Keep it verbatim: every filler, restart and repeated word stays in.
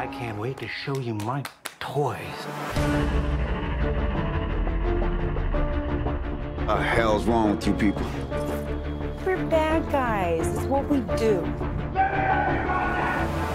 can't wait to show you my toys. What the hell's wrong with you people? We're bad guys. It's what we do.